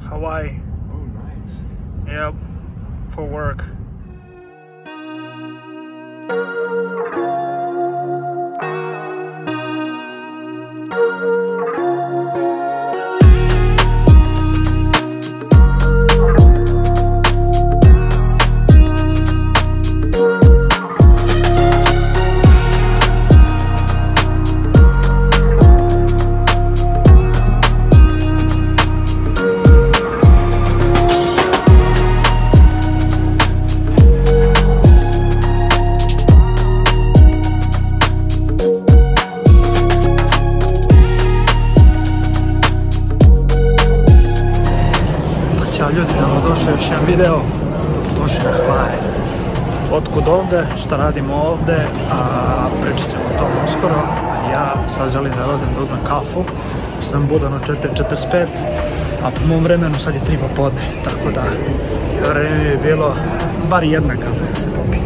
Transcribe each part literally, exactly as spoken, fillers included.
Hawaii. Oh, nice. Yep, for work. Ćao ljudi, nam došao još jedan video, došli na Hawaii. Otkud ovdje, šta radimo ovdje, a pričat ćemo o tom uskoro. A ja sad želim da odem da uzmem kafu, sam budan od četiri četrdeset pet, a po mom vremenu sad je tri popodne, tako da vreme je bilo bar jedna kafa da se popije.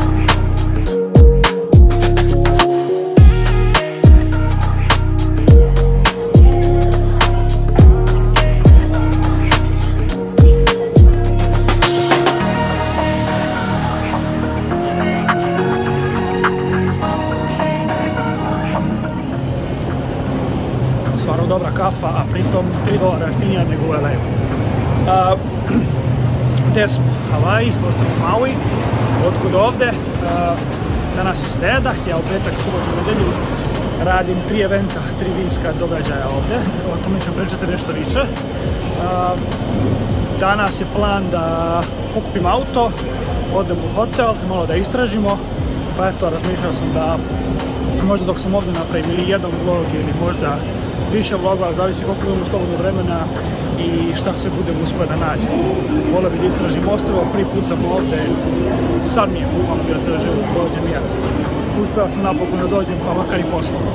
Stvarno dobra kafa, a pritom tri dolara jeftinija nego u L A. Gdje smo? Hawaii, ostrovo Maui. Otkud ovdje? A, danas je sreda, ja u petak, subotu i nedelju radim tri eventa, tri vinska događaja ovdje. O tome ću pričati nešto više. A, danas je plan da pokupim auto, odem u hotel, malo da istražimo. Pa eto, razmišljao sam da možda dok sam ovdje napravim ili jedan vlog ili možda više vlogova, zavisi koliko imamo slobodno vremena i šta se budem uspio da nađem. Volio bih da istražim ostrvo, prvi put sam ovdje, sad mi je bukvalno bio cijeli život, dođem i eto. Uspio sam napokon da dođem, pa makar i poslovno.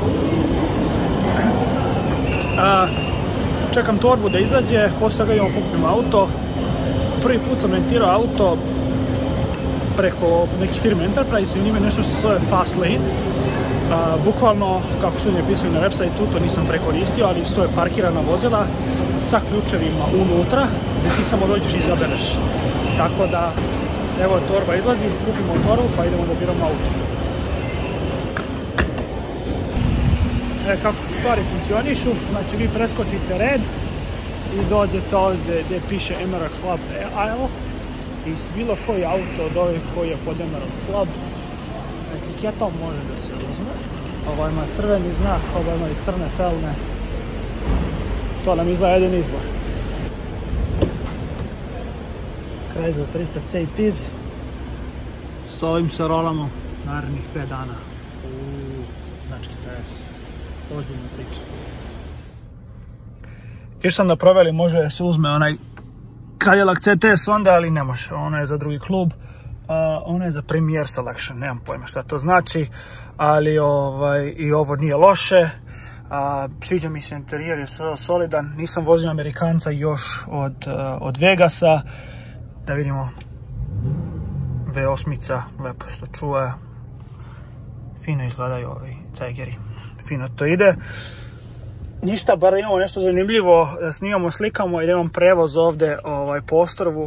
Čekam torbu da izađe, poslije toga idemo pokupim auto. Prvi put sam rentirao auto preko neke firme Enterprise i njime nešto što se zove Fastlane. Uh, bukvalno, kako su mi pisali na website-u, to nisam prekoristio, ali stoje parkirana vozila sa ključevima unutra, gdje ti samo dođeš i izabereš. Tako da, evo torba izlazi, kupimo torbu pa idemo da biramo auto. E, kako stvari funkcionišu, znači vi preskočite red i dođete ovdje gdje piše Emerald Club aisle i bilo koji auto od ovih koji je pod Emerald Club etiketom može da se uzme. Ovo ima crveni znak, ovo ima i crne felne. To nam izgleda jedan izbor. Chrysler tristo C T S. S ovim se rolamo narednih pet dana. Uuu, znački C S. Ozbiljna priča. Još sam da proveli, može da se uzme onaj Cadillac C T S onda, ali ne može. Ono je za drugi klub. Uh, ono je za Premier Selection, nemam pojma šta to znači, ali ovaj, i ovo nije loše. Uh, sviđa mi se interijer, je solidan, nisam vozio Amerikanca još od, uh, od Vegasa. Da vidimo V osam, lepo što čuje. Fino izgledaju ovi cegeri, fino to ide. Ništa, bar imamo nešto zanimljivo, da snimamo, slikamo i da imam prevoz ovdje ovaj, po ostrvu.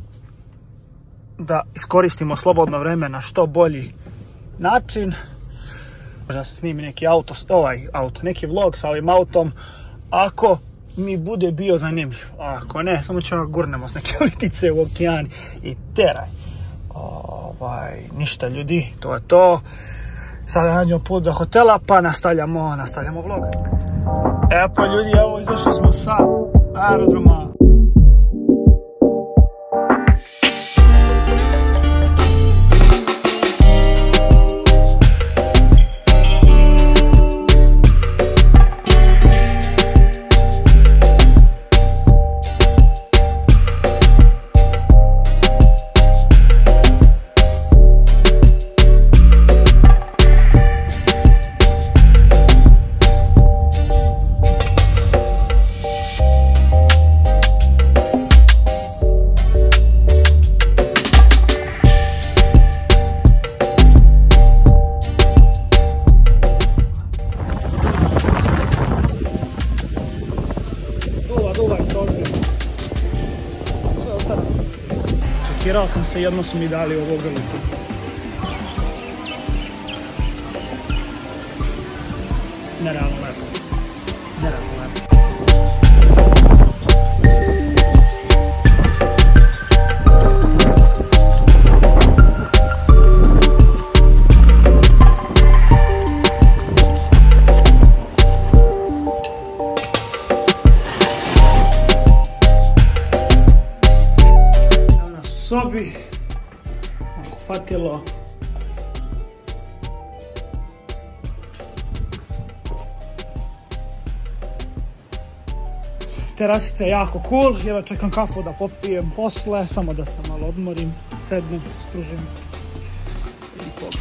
Da iskoristimo slobodno vreme na što bolji način. Možda se snimi neki auto, ovaj auto, neki vlog sa ovim autom, ako mi bude bio zanimljiv. Ako ne, samo ćemo gurnemo s neke litice u okean i teraj. Ovaj, ništa ljudi, to je to. Sada nađemo put do hotela, pa nastavljamo, nastavljamo vlog. Evo pa ljudi, evo izašli smo sa aerodroma. parkirao sam se, jedno su mi dali ovu ogrlicu. Nerealno lepo. Nerealno lepo. Sobi, kupatilo. Terasica je jako cool, jedva čekam kafu da popijem posle, samo da se malo odmorim, sednem, spružim i pogled.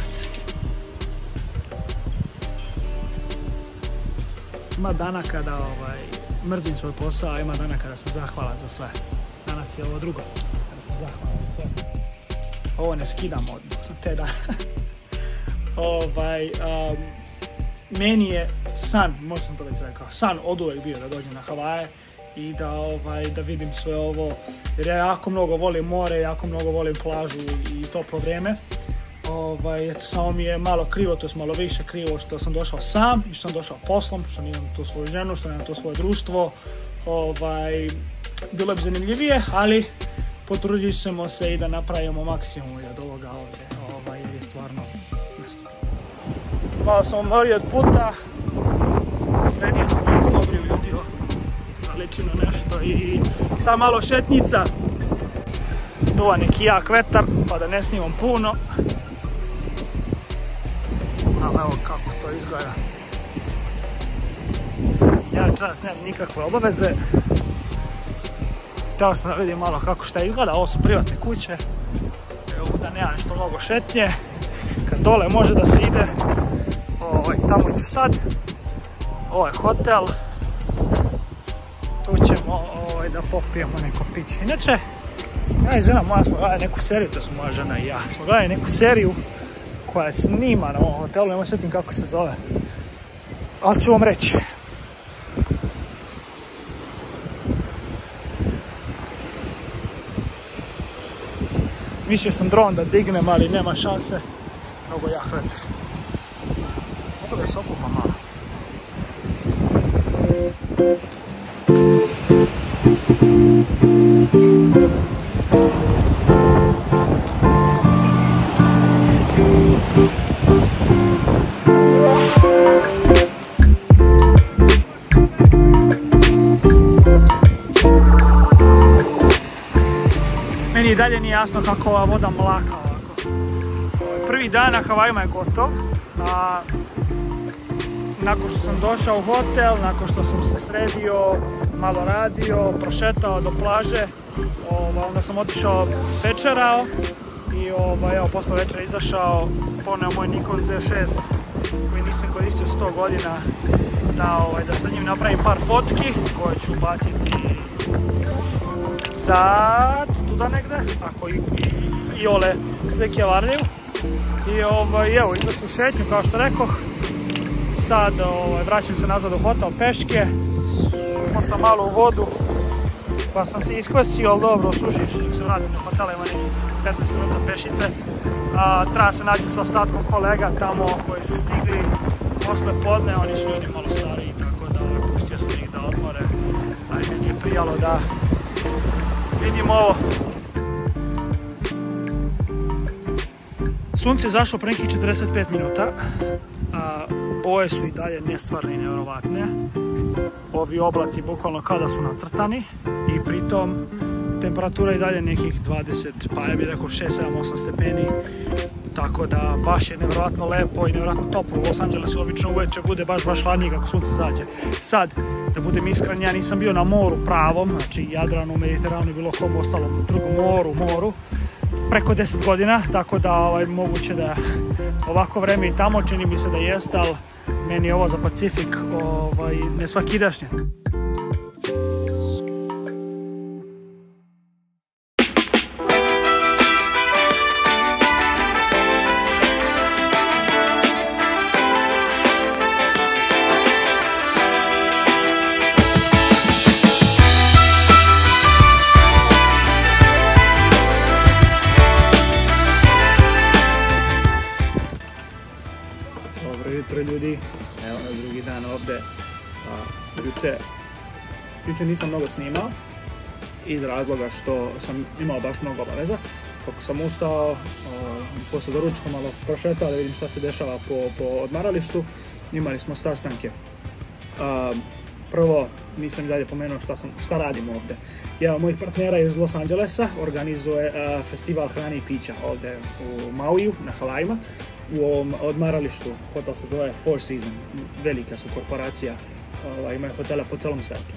Ima dana kada ovaj, mrzim svoj posao, a ima dana kada sam zahvalan za sve. Danas je ovo drugo. Zahvalan za sve. Ovo ne skidam od te dana. ovaj, um, meni je san, možda sam to već rekao, san od uvek bio da dođem na Havaje i da, ovaj, da vidim sve ovo, jer ja jako mnogo volim more, jako mnogo volim plažu i toplo vrijeme. Ovaj, eto, samo mi je malo krivo, to je malo više krivo što sam došao sam i što sam došao poslom, što nemam tu svoju ženu, što nemam to svoje društvo. Ovaj, bilo bi zanimljivije, ali potrudit ćemo se i da napravimo maksimum od ovoga ovdje, ovaj, jer je stvarno mjesto. Malo sam umorio od puta, sredio sam se sobrio ljudio, naličino nešto i sad malo šetnica. Duva neki jak vetar, pa da ne snimam puno. Ali evo kako to izgleda. Ja čas nemam nikakve obaveze. Htio sam da vidim malo kako šta izgleda, ovo su privatne kuće. Evo da nema nešto mnogo šetnje. Kad dole može da se ide, ovaj, tamo ću sad. Ovo je hotel. Tu ćemo ovaj, da popijemo neko piće. Inače, ja i žena moja smo gledali neku seriju, to su moja žena i ja. Smo gledali neku seriju koja je snima na ovom hotelu, nemoj sjetim kako se zove. Ali ću vam reći. Mislio sam dron da dignem, ali nema šanse. Mnogo jak vetar. Mogu da se okupam malo. Meni i dalje nije jasno kako ova voda mlaka ovako. Prvi dan na Havajima je gotov, a nakon što sam došao u hotel, nakon što sam se sredio, malo radio, prošetao do plaže, ova, onda sam otišao večerao i ovaj, evo, posle večera izašao, poneo moj Nikon Z šest koji nisam koristio sto godina, da, ovaj, da sa njim napravim par fotki koje ću baciti sad, tuda negde, ako i, i, i ole slike varniju. I ovaj, evo, izašao u šetnju, kao što rekoh. Sad ovaj, vraćam se nazad u hotel peške. Imao sam malo u vodu, pa sam se iskvasio, ali dobro, osušit ću dok se vratim na hotel, ima nekih petnaest minuta pešice. A, treba se naći sa ostatkom kolega tamo koji su stigli posle podne, oni su ljudi malo stariji, tako da pustio sam ih da odmore. A i meni je prijalo da vidim ovo. Sunce je zašlo pre nekih četrdeset pet minuta, a boje su i dalje nestvarne i nevjerovatne. Ovi oblaci bukvalno kada su nacrtani i pritom temperatura je i dalje nekih dvadeset, pa ja bih rekao šest, sedam, osam stepeni. Tako da baš je nevjerojatno lepo i nevjerojatno toplo. U Los Angelesu obično uveče bude baš baš hladnije kako sunce zađe. Sad, da budem iskren, ja nisam bio na moru pravom, znači Jadranu, Mediteranu i bilo kom ostalom drugom moru, moru, preko deset godina, tako da ovaj, moguće da ovako vreme i tamo, čini mi se da jeste, ali meni je ovo za Pacifik ovaj, nesvakidašnje. juče, juče nisam mnogo snimao iz razloga što sam imao baš mnogo obaveza. Kako sam ustao, uh, posle doručka malo prošetao da vidim šta se dešava po, po odmaralištu, imali smo sastanke. Uh, prvo, nisam dalje pomenuo šta, sam, šta radim ovde. Jedan od mojih partnera iz Los Angelesa organizuje uh, festival hrane i pića ovde u Maui, na Havajima. U ovom odmaralištu, hotel se zove Four Seasons, velika su korporacija, uh, imaju hotela po celom svetu.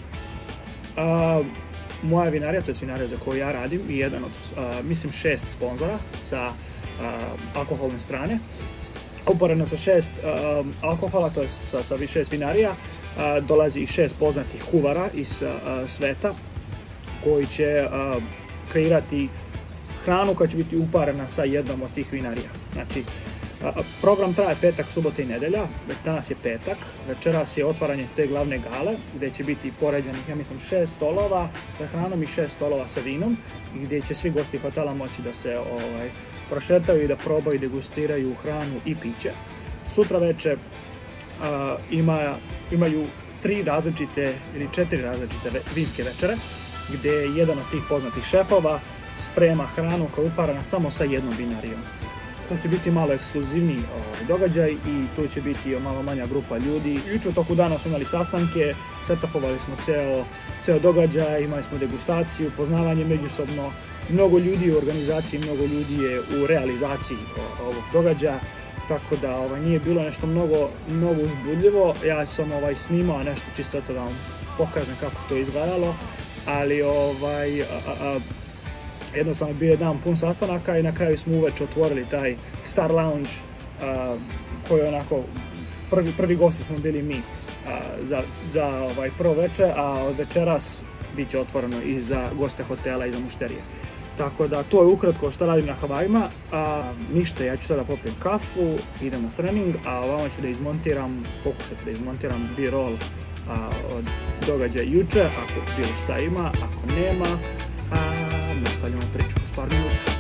Uh, moja vinarija, to je vinarija za koju ja radim, i jedan od, uh, mislim, šest sponzora sa uh, alkoholne strane. Uporedno sa šest uh, alkohola, to je sa, sa šest vinarija, uh, dolazi i šest poznatih kuvara iz uh, sveta koji će uh, kreirati hranu koja će biti uparena sa jednom od tih vinarija. Znači, uh, program traje petak, subota i nedelja, danas je petak, večeras je otvaranje te glavne gale gdje će biti poređenih, ja mislim, šest stolova sa hranom i šest stolova sa vinom i gdje će svi gosti hotela moći da se ovaj, prošetaju i da probaju i degustiraju hranu i piće. Sutra veče uh, ima, imaju tri različite ili četiri različite ve, vinske večere gdje jedan od tih poznatih šefova sprema hranu koja je uparana samo sa jednom vinarijom. To će biti malo ekskluzivniji ovaj, događaj i tu će biti malo manja grupa ljudi. Juče u toku dana smo imali sastanke, setupovali smo ceo, ceo događaj, imali smo degustaciju, poznavanje međusobno. Mnogo ljudi u organizaciji, mnogo ljudi je u realizaciji ovog događaja, tako da ovaj, nije bilo nešto mnogo, mnogo uzbudljivo. Ja sam ovaj, snimao nešto čisto da vam pokažem kako to izgledalo, ali ovaj, a, a, jednostavno bio je dan pun sastanaka i na kraju smo uveče otvorili taj Star Lounge a, koji je onako, prvi, prvi gosti smo bili mi a, za, za ovaj, prvo veče, a od večeras bit će otvoreno i za goste hotela i za mušterije. Tako da to je ukratko što radim na Havajima, a ništa, ja ću sada popijem kafu, idem na trening, a ovamo ću da izmontiram, pokušati da izmontiram B-roll od događaja juče, ako bilo šta ima, ako nema, a nastavljamo priču s par minuta.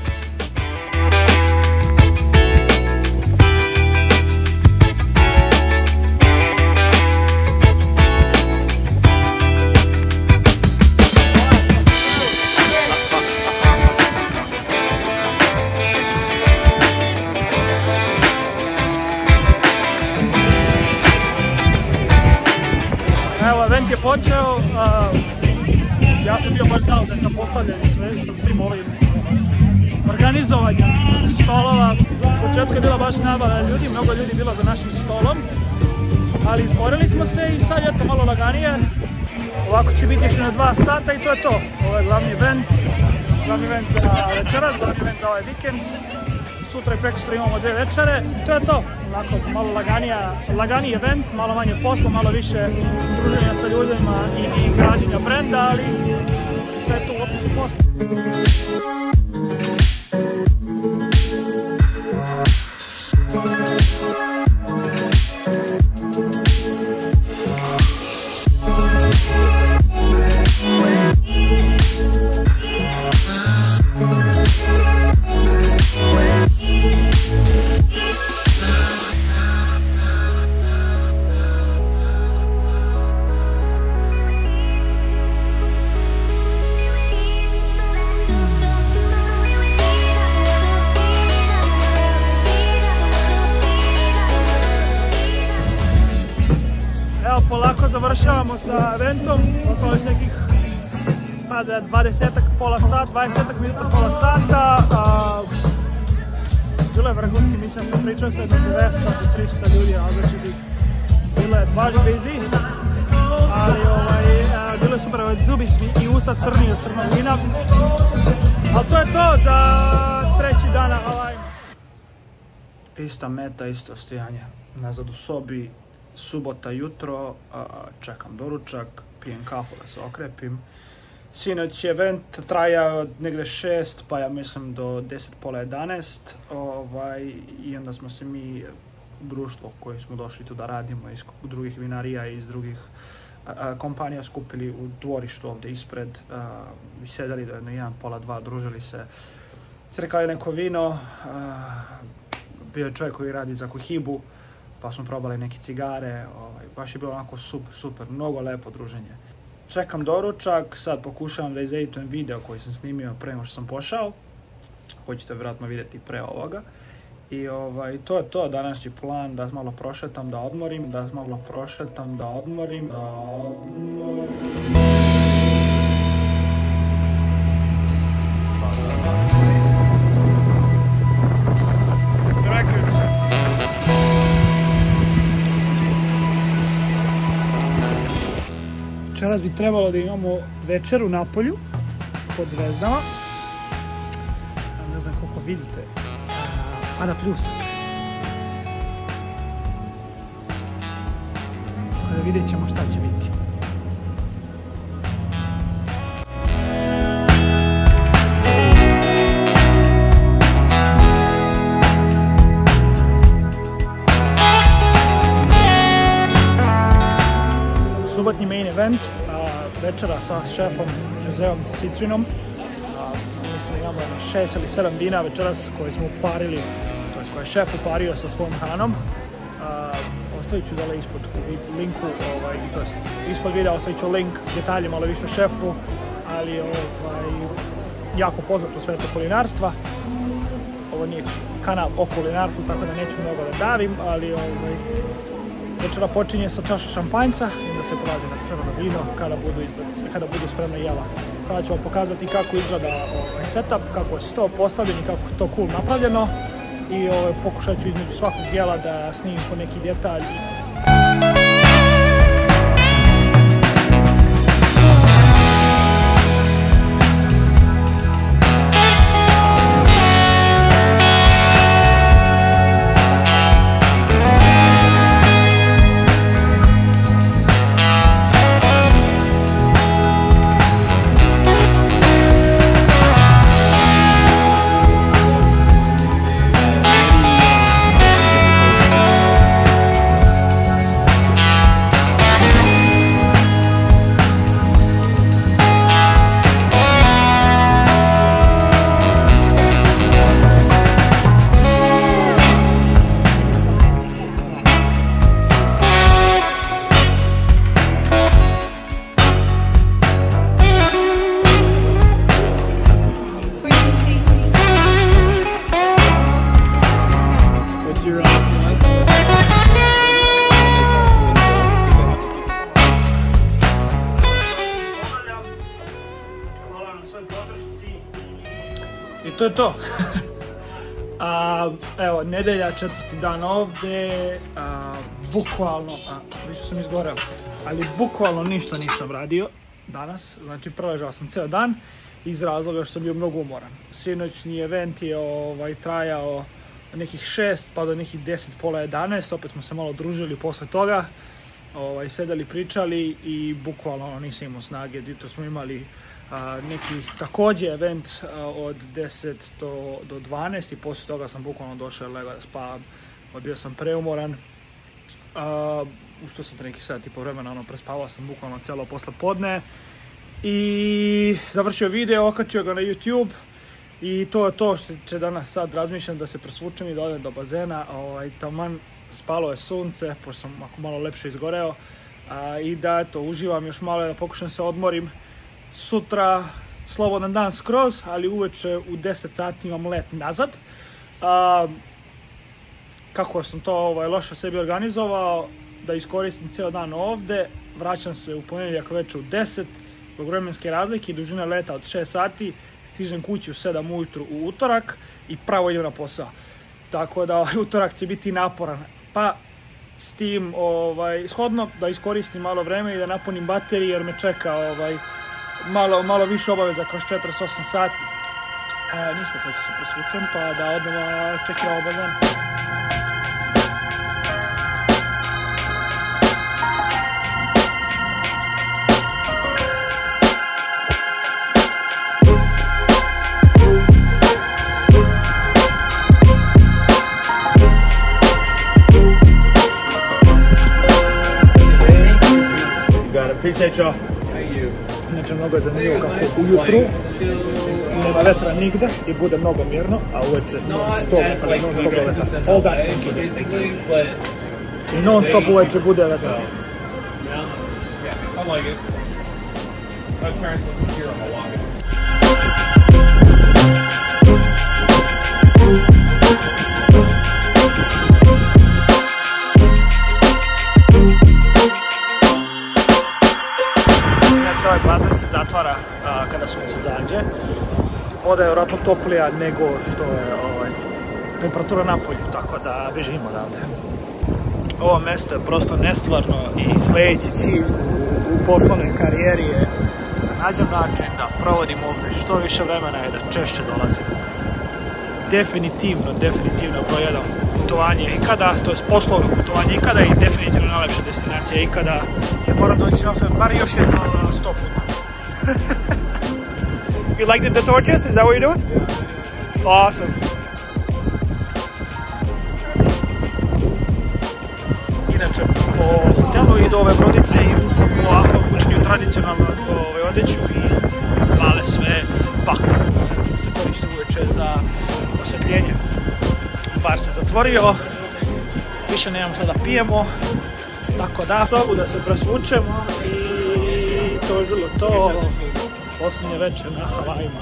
Evo, event je počeo, uh, ja sam bio baš zauzet za postavljanje sve, sa svim ovim organizovanjem stolova. U početku je bila baš nabava ljudi, mnogo ljudi bilo za našim stolom, ali izborili smo se i sad je to malo laganije. Ovako će biti još na dva sata i to je to. Ovo je glavni event, glavni event za večeras, glavni event za ovaj vikend. Sutra i prekosutra imamo dve večere, to je to. Onako malo laganija, laganiji event, malo manje posla, malo više druženja sa ljudima i, i građenja brenda, ali sve je to u opisu posla. Polako završavamo sa eventom, oko nekih dvadesetak, pola sata, dvadesetak minuta, pola sata. A, bilo je vrhunski, mislim sam pričao sa jednom dvesta do trista ljudi, a znači bi bilo je baš busy, ali ovaj, a, bilo je super, zubi smi i usta crni od crnog vina, ali to je to za treći dan na Havajima. Ista meta, isto stajanje nazad u sobi. Subota jutro, čekam doručak, pijem kafu da se okrepim. Sinoć je event trajao negdje šest, pa ja mislim do deset, pola jedanaest. Ovaj, I onda smo se mi, društvo koji smo došli tu da radimo iz drugih vinarija i iz drugih a, kompanija skupili u dvorištu ovdje ispred. A, i sedeli do jedno jedan, pola dva, družili se. Crkali neko vino, a, bio je čovjek koji radi za Cohibu. pa smo probali neke cigare, ovaj, baš je bilo onako super, super, mnogo lepo druženje. Čekam doručak, sad pokušavam da izeditujem video koji sam snimio pre nego što sam pošao, koji ćete vjerojatno vidjeti pre ovoga. I ovaj, to je to, današnji plan, da malo prošetam, da odmorim, da malo prošetam, da odmorim, da odmorim. Večeras bi trebalo da imamo večeru na polju, pod zvezdama. Ne znam koliko vidite. Pada pljusak. Kada vidjet ćemo šta će biti. Subotnji main event, večera sa šefom Joseom Citrinom. Mislim da imamo šest ili sedam vina večeras koje smo uparili, to je koje je šef upario sa svojom hranom. Ostavit ću dole ispod u linku, ovaj, to jest ispod videa ostavit ću link, detalje malo više o šefu, ali ovaj, jako poznato sveto kulinarstva. Ovo nije kanal o kulinarstvu, tako da neću mnogo da davim, ali ovaj, večera počinje sa čaša šampanjca i da se prelazi na crveno vino kada budu, kada budu spremna jela. Sada ću vam pokazati kako izgleda ovaj setup, kako je sto postavljen i kako je to cool napravljeno. I ovaj, pokušat ću između svakog jela da snimim po neki detalj. I to je to. A, evo, nedelja, četvrti dan ovdje, a, bukvalno, a, više sam izgoreo, ali bukvalno ništa nisam radio danas, znači preležao sam ceo dan iz razloga što sam bio mnogo umoran. Sinoćni event je ovaj, trajao nekih šest pa do nekih deset, pola jedanaest, opet smo se malo družili posle toga, ovaj, sedeli, pričali i bukvalno nisam imao snage. Jutro smo imali a, neki također event a, od deset do dvanaest i poslije toga sam bukvalno došao legao da spavam. Bio sam preumoran, a, što sam pre nekih sat i po vremena, ono, prespavao sam bukvalno cijelo posle podne i završio video, okačio ga na YouTube. I to je to što će danas sad razmišljam, da se presvučem i da odem do bazena. Ovaj, taman spalo je sunce, pošto sam ako malo lepše izgoreo. A, I da eto, uživam još malo, da pokušam se odmorim. Sutra slobodan dan skroz, ali uveče u deset sati imam let nazad. A, kako sam to ovaj, loše sebi organizovao, da iskoristim ceo dan ovde. Vraćam se u ponedjeljak veče u deset, zbog vremenske razlike i dužina leta od šest sati. Stižem kući u sedam ujutru u utorak i pravo idem na posao. Tako da ovaj utorak će biti naporan. Pa s tim ovaj, shodno da iskoristim malo vreme i da napunim baterije jer me čeka ovaj, malo, malo više obaveza kroz četrdeset osam sati. A, ništa, sad ću se presvučem pa da odemo čekirao bazen. Appreciate y'all. Inače, mnogo je zanimljivo kako ujutru nema vetra nigde i bude mnogo mirno, a uveče non stop, non stop vetra. All that. Znači non stop uveče bude vetar. Yeah, I like it. My parents live here in Milwaukee. Inače ovaj bazen se zatvara a, kada sunce zađe. Voda je vjerojatno toplija nego što je ovaj, temperatura na polju, tako da bežimo odavde. Ovo mjesto je prosto nestvarno i sljedeći cilj u, u poslovnoj karijeri je da nađem način da provodim ovdje što više vremena i da češće dolazim. Definitivno, definitivno broj jedan putovanje ikada, to je poslovno putovanje ikada i definitivno najlepša destinacija ikada. Ja moram doći na bar još jedno sto puta. You liked the torches? Is that what you're doing? Awesome. Inače, po hotelu idu ove brodice i ovako obučeni u tradicionalnu ove odjeću i pale sve bakle. Se koristi uveče za osvjetljenje. Bar se zatvorio, više nemam što da pijemo, tako da sobu da se presvučemo i to je bilo to. Posljednje večer na Havajima.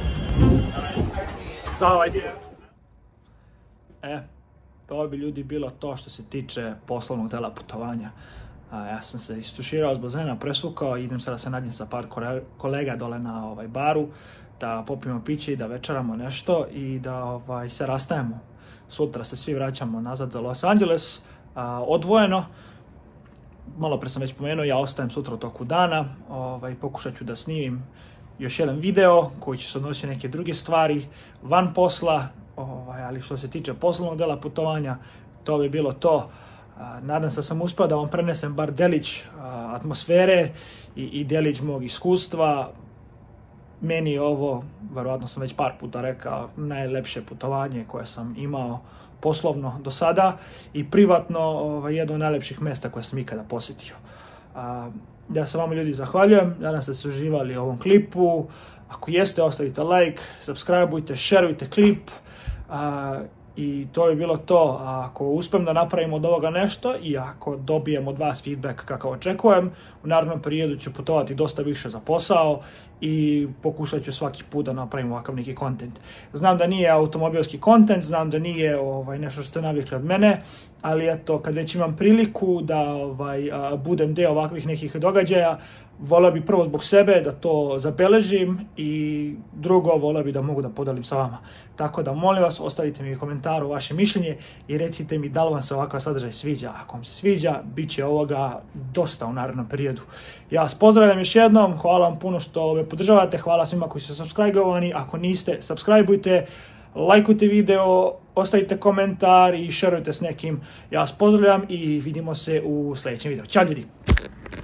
Za ovaj put. E, to bi ljudi bilo to što se tiče poslovnog dela putovanja. A, ja sam se istuširao s bazena, presvukao i idem sada se nađem sa par kolega dole na ovaj baru da popijemo piće i da večeramo nešto i da ovaj, se rastajemo. Sutra se svi vraćamo nazad za Los Angeles, a, odvojeno. Malo pre sam već pomenuo, ja ostajem sutra u toku dana, ovaj, pokušat ću da snimim još jedan video koji će se odnositi neke druge stvari van posla, ovaj, ali što se tiče poslovnog dela putovanja, to bi bilo to. A, nadam se da sam uspio da vam prenesem bar delić a, atmosfere i, i delić mog iskustva. Meni je ovo, verovatno sam već par puta rekao, najlepše putovanje koje sam imao poslovno do sada i privatno ovaj, jedno od najlepših mjesta koje sam ikada posjetio. A, ja se vama ljudi zahvaljujem, nadam se da ste uživali u ovom klipu. Ako jeste, ostavite like, subscribeujte, šerujte klip a, i to je bilo to. A, ako uspijem da napravim od ovoga nešto i ako dobijem od vas feedback kakav očekujem, u narednom periodu ću putovati dosta više za posao i pokušat ću svaki put da napravim ovakav neki content. Znam da nije automobilski content, znam da nije ovaj, nešto što ste navikli od mene, ali eto, kad već imam priliku da ovaj, a, budem deo ovakvih nekih događaja, volio bi prvo zbog sebe da to zabeležim i drugo volio bi da mogu da podelim sa vama. Tako da molim vas, ostavite mi u komentaru vaše mišljenje i recite mi da li vam se ovakav sadržaj sviđa. Ako vam se sviđa, bit će ovoga dosta u narednom periodu. Ja vas pozdravljam još jednom, hvala vam puno što me podržavate, hvala svima koji su subscribe-ovani, ako niste, subscribeujte, lajkujte video, ostavite komentar i šerujte s nekim. Ja vas pozdravljam i vidimo se u sljedećem videu. Ćao ljudi!